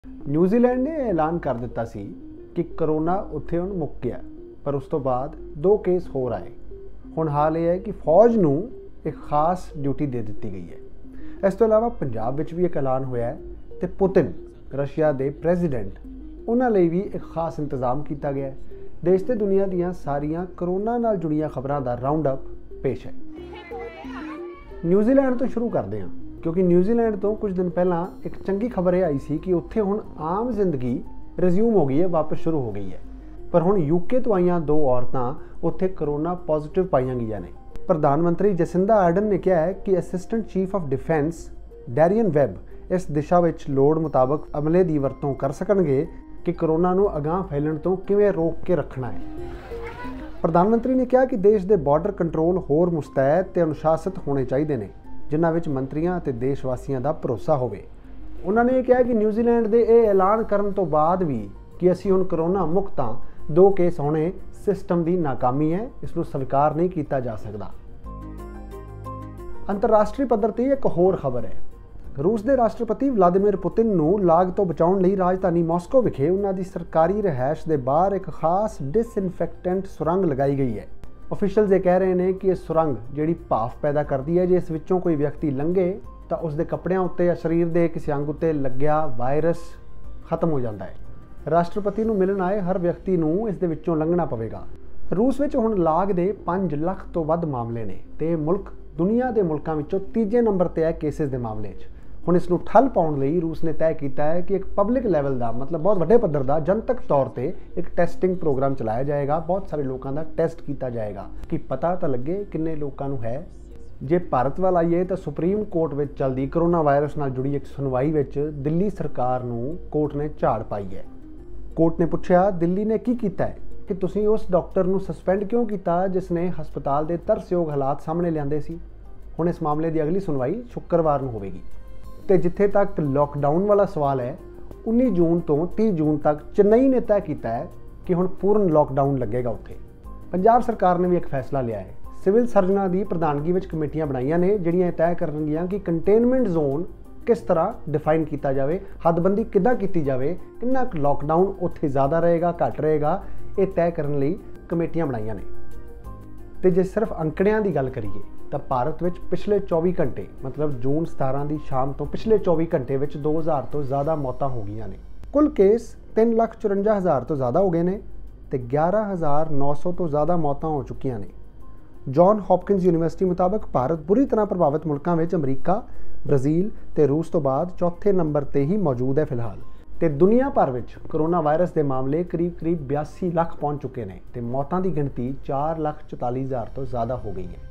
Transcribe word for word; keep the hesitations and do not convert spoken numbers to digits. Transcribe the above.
New Zealand ने ऐलान कर दिता सी कि करोना उत्थे हुण मुक गया, पर उस तो बाद दो केस होर आए। हुण हाल यह है कि फौज नूं एक खास ड्यूटी दे दी गई है। इस तो इलावा पंजाब विच भी एक ऐलान होया है ते पुतिन रशिया के प्रेजिडेंट उन्हां लई भी एक खास इंतजाम किया गया है। देश ते दुनिया दीयां सारियां करोना नाल जुड़ियां खबरां दा राउंड अप पेश है। न्यूजीलैंड तो शुरू करते हैं, क्योंकि न्यूजीलैंड तो कुछ दिन पहला एक चंगी खबर यह आई सी कि उत्थे हुण आम जिंदगी रिज्यूम हो गई है, वापस शुरू हो गई है। पर हुण यूके तो आईयां दो औरतां उत्थे करोना पॉजिटिव पाईयां गईयां ने। प्रधानमंत्री जसिंदा आर्डन ने कहा है कि assistant chief of defence Darian Webb इस दिशा विच लोड़ मुताबक अमले की वरतों कर सकणगे कि करोना नूं अगांह फैलण तो किवें रोक के रखना है। प्रधानमंत्री ने कहा कि देश के बॉर्डर कंट्रोल होर मुस्तैद ते अनुशासित होने चाहिए ने, जिन्हां विच मंत्रियों ते देशवासियों का भरोसा होवे। उन्होंने ये कहा कि न्यूजीलैंड के यह ऐलान करन तो बाद भी कि असीं हुण करोना मुक्त हां, दो केस होने सिस्टम की नाकामी है, इसनूं स्वीकार नहीं किया जा सकता। अंतरराष्ट्रीय पद्धर ते एक होर खबर है। रूस के राष्ट्रपति व्लादिमीर पुतिन नूं लाग तो बचाउण लई राजधानी मॉस्को विखे उन्हां दी सरकारी रिहायश के बाहर एक खास डिसइनफैक्टेंट सुरंग लगाई गई है। ऑफिशियल्स ये कह रहे हैं कि यह सुरंग जिहड़ी भाफ पैदा करती है, जे इस विचों कोई व्यक्ति लंघे तो उसके कपड़िਆਂ उत्ते या शरीर के किसी अंग उत्ते लग्या वायरस खत्म हो जाता है। राष्ट्रपति नूं मिलण आए हर व्यक्ति नूं इस दे विचों लंघना पवेगा। रूस विच हुण लाग दे पाँच लाख तो वध मामले ने ते मुल्क दुनिया के मुल्कों विचों तीजे नंबर ते है केसिस के मामले च। हुण इसनूं ठल पाउण लई रूस ने तय किया है कि एक पब्लिक लैवल का मतलब बहुत वड्डे पद्धर का जनतक तौर पर एक टैसटिंग प्रोग्राम चलाया जाएगा। बहुत सारे लोगों का टेस्ट किया जाएगा कि पता तो लगे किन्ने लोगों को है। जे भारत वाल आइए तो सुप्रीम कोर्ट में चलती करोना वायरस नाल जुड़ी एक सुनवाई विच दिल्ली सरकार नूं कोर्ट ने झाड़ पाई है। कोर्ट ने पूछा दिल्ली ने की किया है कि तुसीं उस डॉक्टर नूं सस्पेंड क्यों किया जिसने हस्पताल के तरसयोग हालात सामने लिआंदे सी। हुण इस मामले की अगली सुनवाई शुक्रवार नूं होवेगी। तो जिथे तक लॉकडाउन वाला सवाल है, उन्नीस जून तो तीस जून तक चेन्नई ने तय किया है कि हुण पूर्ण लॉकडाउन लगेगा उत्थे। पंजाब सरकार ने भी एक फैसला लिया है। सिविल सर्जनां की प्रधानगी विच कमेटियां बनाईयां ने जिहड़ियां तय करनगियां कि कंटेनमेंट जोन किस तरह डिफाइन किया जाए, हदबंदी किद्दां की जाए, कितना लॉकडाउन उत्थे ज़्यादा रहेगा घट रहेगा, ये तय करने लई कमेटियां बनाईयां ने। तो जे सिर्फ अंकड़ियां की गल करिए तो भारत में पिछले चौबी घंटे मतलब जून सतारह की शाम तो पिछले चौबी घंटे में दो हज़ार तो ज़्यादा मौतां हो गई ने। कुल केस तीन लाख चुरंजा हज़ार तो ज़्यादा हो गए हैं तो ग्यारह हज़ार नौ सौ तो ज़्यादा मौतां हो चुकी ने। जॉन हॉपकिंस यूनिवर्सिटी मुताबिक भारत बुरी तरह प्रभावित मुल्कों में अमरीका, ब्राज़ील ते रूस तो बाद चौथे नंबर पर ही मौजूद है फिलहाल। तो दुनिया भर में करोना वायरस के मामले करीब करीब बयासी लाख पहुँच चुके हैं तो मौतों की गिनती चार लाख चौताली हज़ार तो ज़्यादा हो गई है।